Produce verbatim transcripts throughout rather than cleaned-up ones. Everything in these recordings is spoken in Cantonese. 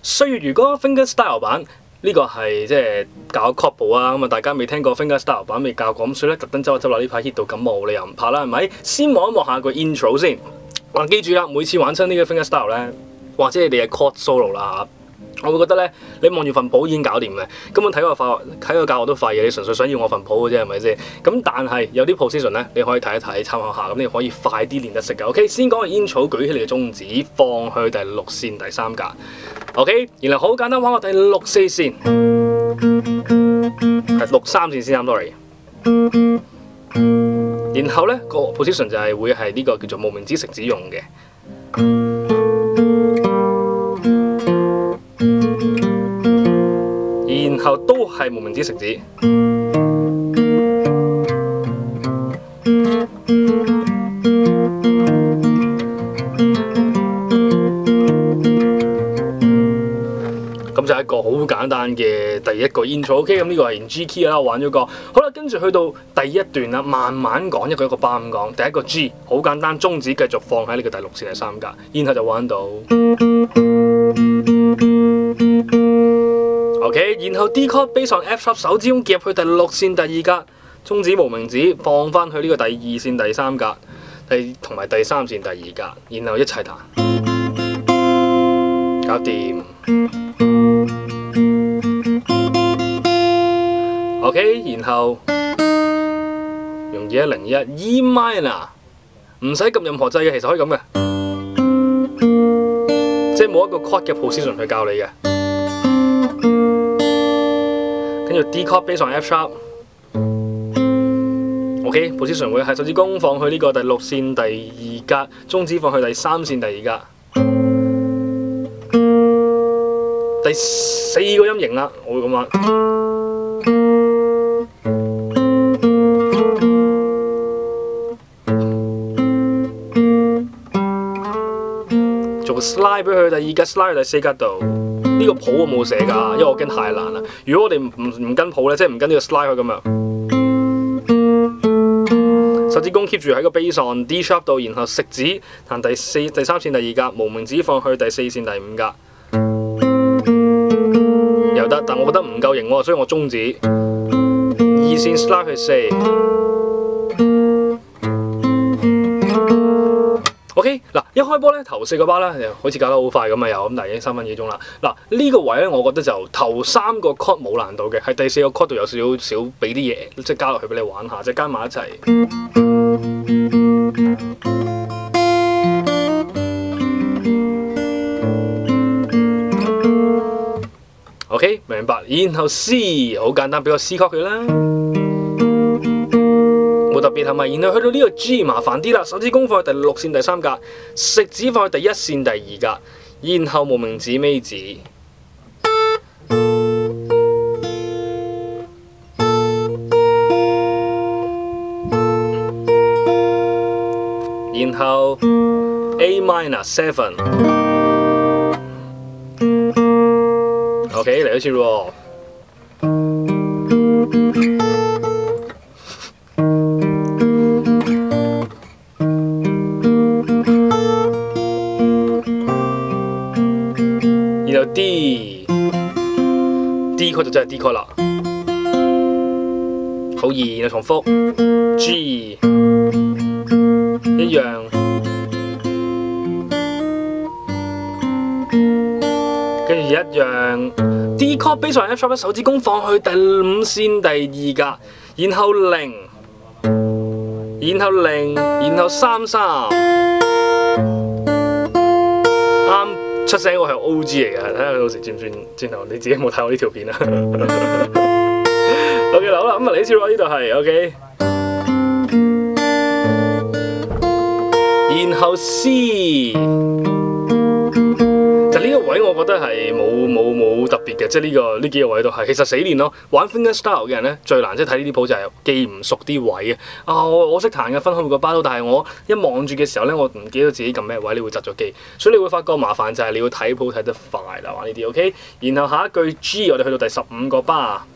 歲月如歌 fingerstyle 版呢、這個係即係教 chord 部啊，咁啊大家未聽過 fingerstyle 版未教過咁，所以咧特登執一執落呢排 hit 到咁冇理由唔拍啦，係咪？先望一望下個 intro 先。嗱，記住啦，每次玩親呢個 fingerstyle 咧，或者你哋嘅 chord solo 啦。我會覺得咧，你望住份譜已經搞掂嘅，根本睇個教睇個教學都廢嘅，你純粹想要我份譜嘅啫，係咪先？咁但係有啲 position 咧，你可以睇一睇參考下，咁你可以快啲練得識嘅。OK， 先講個 intro，舉起你嘅中指，放去第六線第三格。OK， 然後好簡單玩個第六四線，係六三線先啱 sorry。然後咧個 position 就係會係呢個叫做無名指食指用嘅。然後都係無名指食指，咁就係一個好簡單嘅第一個 intro。OK， 咁呢個係連 G key 啦，我玩咗個。好啦，跟住去到第一段啦，慢慢講，一個一個巴咁講。第一個 G 好簡單，中指繼續放喺呢個第六線第三格，然後就玩到。OK， 然後 D chord based on F sharp， 手指咁夾去第六線第二格，中指無名指放翻去呢個第二線第三格，第同埋第三線第二格，然後一齊彈，搞掂。OK， 然後用二一零一 E minor， 唔使撳任何掣嘅，其實可以咁嘅，即係冇一個 chord 嘅 position 去教你嘅。跟住 D chord based on F sharp，OK，position 會係手指公放去呢個第六線第二格，中指放去第三線第二格，第四個音型啦，我會咁玩，做個 slide 俾佢第二格 slide 去第四格度。呢個譜我冇寫㗎，因為我驚太難啦。如果我哋唔唔跟譜咧，即係唔跟呢個 slide 咁樣，手指公 keep 住喺個 bass on D sharp 度，然後食指彈第四第三線第二格，無名指放去第四線第五格，又得，但我覺得唔夠型喎，所以我中指二線 slide 去四。OK， 嗱一開波咧，頭四個巴咧，好似教得好快咁啊又，咁但係已經三分幾鐘啦。嗱呢個位咧，我覺得就頭三個 chord 冇難度嘅，係第四個 chord 度有少少俾啲嘢，即係加落去俾你玩下，即係加埋一齊。OK， 明白。然後 C 好簡單，俾個 C chord 佢啦。冇特別係咪？然後去到呢個 G 麻煩啲啦，手指公放去第六線第三格，食指放去第一線第二格，然後無名指尾指，然後 A minor seven。OK 嚟多次喎。D D chord 就真係 D chord 啦，好易，然後重複 G 一樣，跟住一樣 D chord based on F sharp， 手指公放去第五線第二格，然後零，然後零，然後三三。出聲我係 O G 嚟嘅，睇下到時轉唔轉轉頭，你自己有冇睇我呢條片啊？OK 啦，好啦，咁啊你知我呢度係 OK， 然後 C 就呢個位我覺得係冇冇冇特別嘅，即係呢個呢幾個位都係其實死練咯。玩 fingerstyle 嘅人咧最難即係睇呢啲譜就係記唔熟啲位啊！啊我我識彈嘅分開每個巴都，但係我一望住嘅時候咧，我唔記得自己撳咩位，你會窒咗機，所以你會發覺麻煩就係你要睇譜睇得快啦，玩呢啲 OK。然後下一句 G 我哋去到第十五個巴，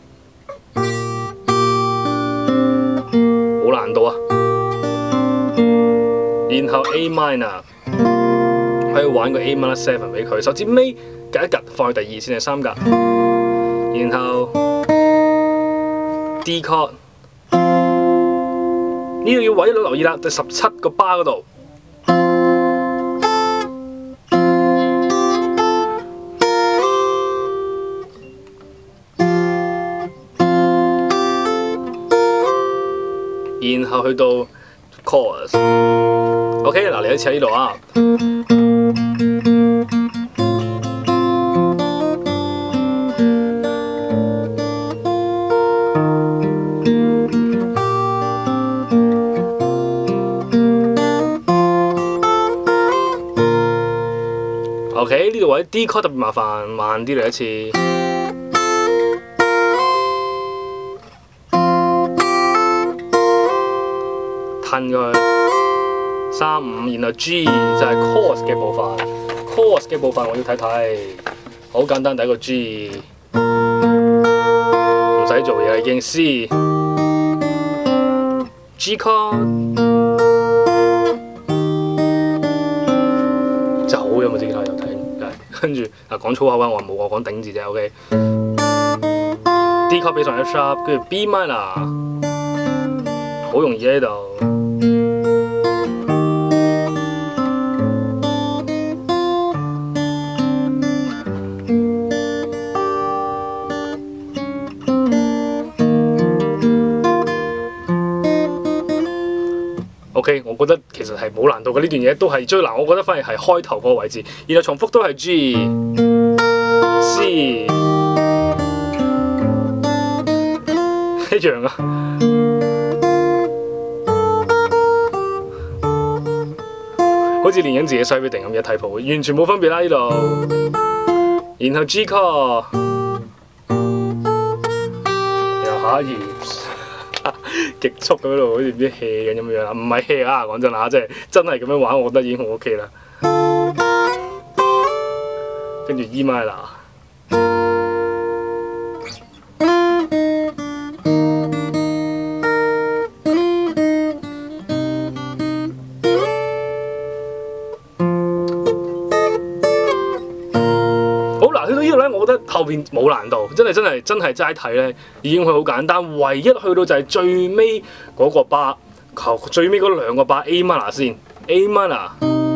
冇難度啊！然後 A minor。 可以玩個 A minor seven 俾佢，手指尾夾一夾放去第二線嘅三格，然後 D chord 呢度要位留意啦，第十七個巴嗰度。然後去到 chorus，OK， 嗱，嚟一次喺呢度啊。OK， 呢度位 D chord 特別麻煩，慢啲嚟一次。褪過去三五，然後 G 就係 chorus 嘅部分 ，chorus 嘅部分我要睇睇，好簡單，第一個 G， 唔使做嘢已經 C，G chord， 走有冇知啦？又頂，跟住啊講粗口啊，我冇我講頂字啫 ，OK。D chord 俾上 F sharp， 跟住 B minor， 好容易喺呢度。OK， 我覺得其實係冇難度嘅呢段嘢，都係最難。我覺得反而係開頭嗰個位置，然後重複都係 G、C 一樣啊。好似練緊自己西比定咁嘅睇譜，完全冇分別啦呢度。然後 G chord， 然後下一頁。極速咁喺度，好似唔知 hea 緊咁樣啦，唔係 hea 啊！講真啊，即係真係咁樣玩，我覺得已經好 OK 啦。跟住 E minor， 好嗱，去到呢度咧，我覺得後邊冇難度，真係真係真係齋睇咧，已經佢好簡單。唯一去到就係最尾嗰個巴，求最尾嗰兩個巴 A minor 先 ，A minor，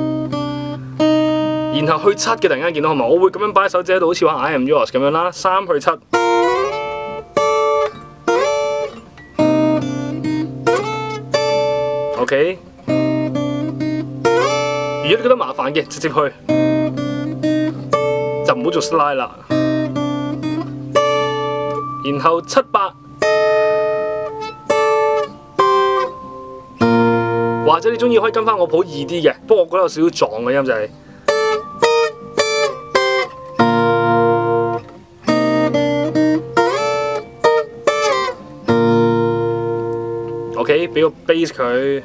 然後去七嘅突然間見到係咪？我會咁樣擺手指喺度，好似玩 I am yours 咁樣啦，三去七 ，OK。如果你覺得麻煩嘅，直接去。就唔好做 slide 啦，然後七八，或者你中意可以跟翻我譜易啲嘅，不過我覺得有少少撞嘅音就係、是、，OK， 俾個 bass 佢，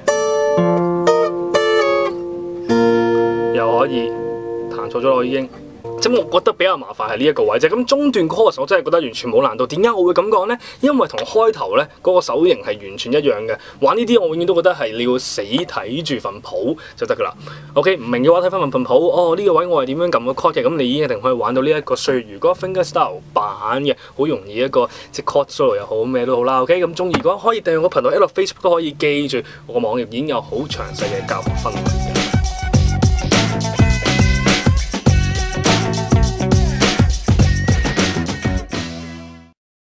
又可以彈錯咗我已經。咁我覺得比較麻煩係呢一個位啫。咁中段 chorus 我真係覺得完全冇難度。點解我會咁講呢？因為同開頭呢嗰、那個手型係完全一樣嘅。玩呢啲我永遠都覺得係你要死睇住份譜就得㗎啦。OK， 唔明嘅話睇翻份份譜，哦呢、這個位我係點樣撳個 chord 嘅，咁你已經一定可以玩到呢一個歲如果 fingerstyle 版嘅，好容易一個即 chord solo 又好咩都好啦。OK， 咁中意如果可以訂閱我頻道，一路 Facebook 都可以記住我個網頁已經有好詳細嘅教學分享。